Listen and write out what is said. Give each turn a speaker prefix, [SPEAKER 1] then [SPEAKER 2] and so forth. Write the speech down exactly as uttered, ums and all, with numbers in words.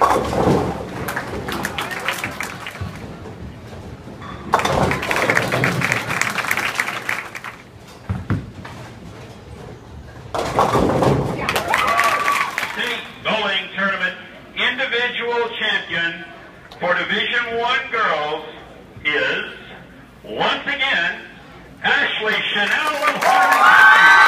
[SPEAKER 1] Bowling tournament individual champion for Division One girls is once again Ashley Channell of Hardin.